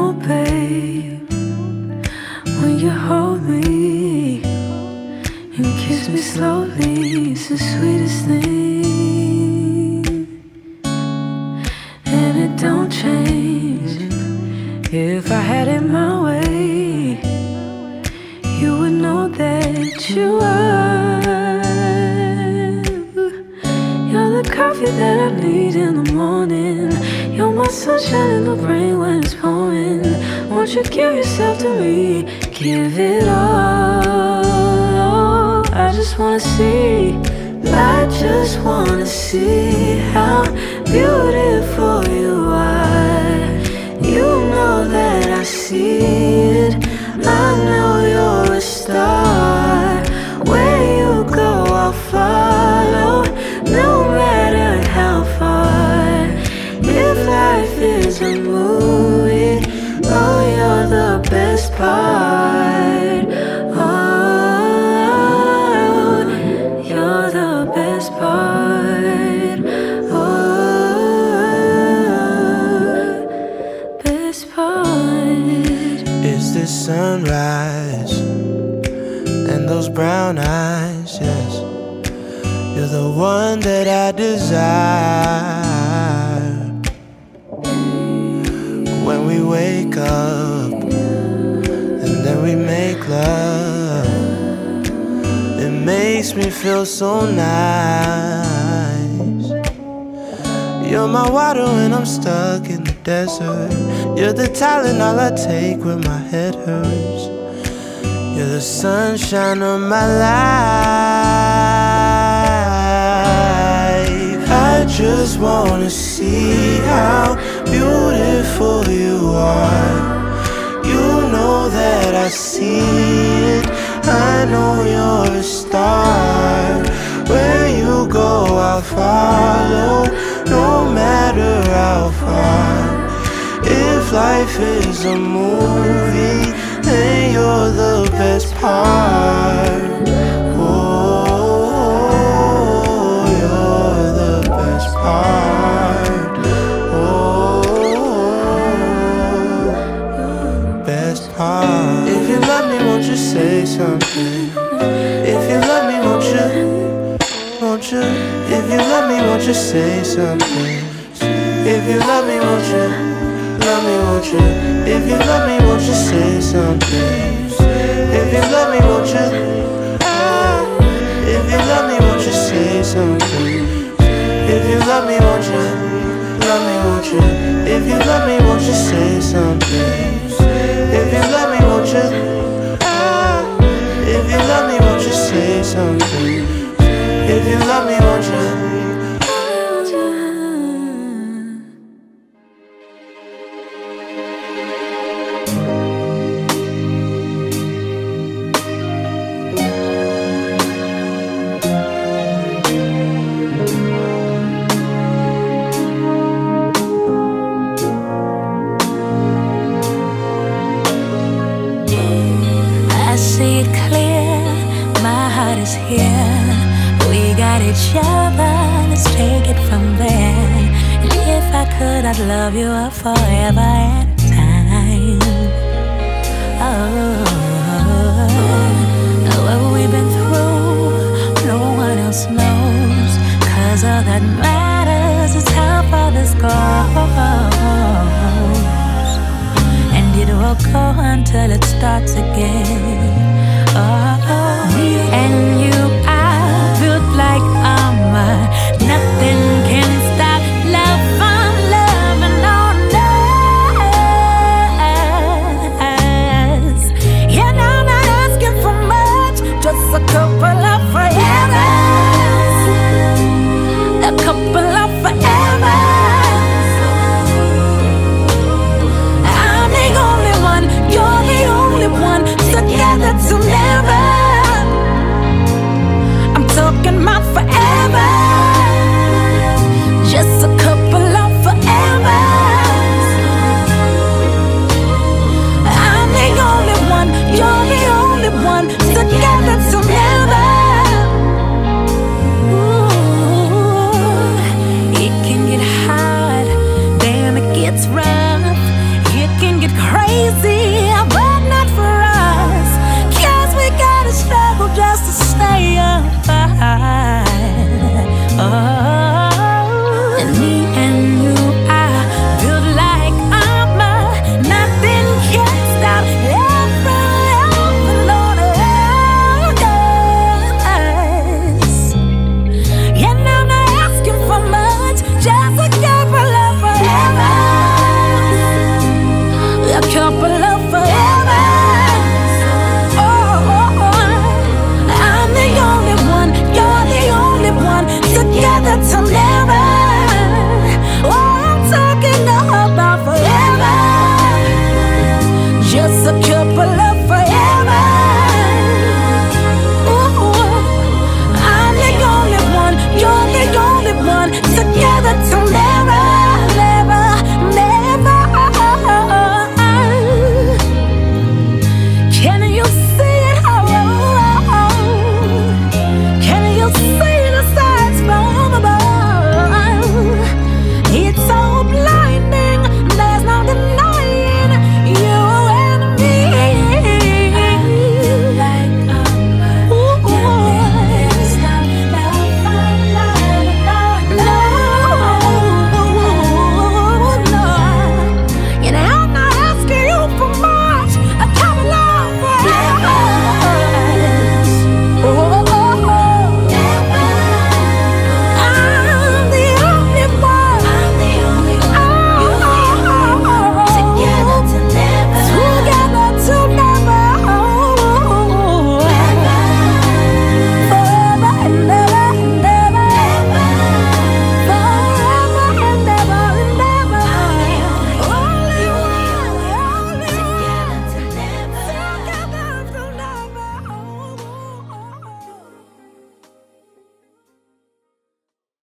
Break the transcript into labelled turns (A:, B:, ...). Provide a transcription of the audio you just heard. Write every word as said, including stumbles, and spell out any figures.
A: know, babe, when you hold me and kiss me slowly, it's the sweetest thing. And it don't change. If I had it my way, you would know that you are. You're the coffee that I need in the morning. You're my sunshine in the rain when it's pouring. Won't you give yourself to me? Give it all. I just wanna see, I just wanna see how beautiful you are. You know that I see it. I know you're a star. Where you go, I'll follow, no matter how far. If life is a movie, oh, you're the best part. Oh, you're the best part. Oh, best part.
B: It's the sunrise and those brown eyes, yes. You're the one that I desire. When we wake up and then we make love, it makes me feel so nice. You're my water when I'm stuck in the desert. You're the Tylenol I take when my head hurts. You're the sunshine of my life. I just wanna see how beautiful you are. You know that I see it. I know you're a star. Where you go, I'll follow, no matter how far. If life is a movie, then you're the best part. Oh, you're the best part. Oh, best part. If you love me, won't you say something? If you love me, won't you? Won't you? If you love me, won't you say something? If you love me, won't you? Love me, won't you? If you love me, won't you say something? If you love me, won't you? If you love me, won't you say something? If you love me, won't you? Love me, won't you? If you love me, won't you say something? If you love me, won't you? If you love me, won't you say something? If you love me, won't you?
A: Each other, let's take it from there. And if I could, I'd love you up forever and time. Oh, what we've been through, no one else knows. Cause all that matters is how far this goes. And it will go until it starts again. Oh, and you like armor, nothing can stop love from loving on us. Yeah, now I'm not asking for much, just a couple of forevers, a couple of forevers. I'm the only one, you're the only one, together to never. couple of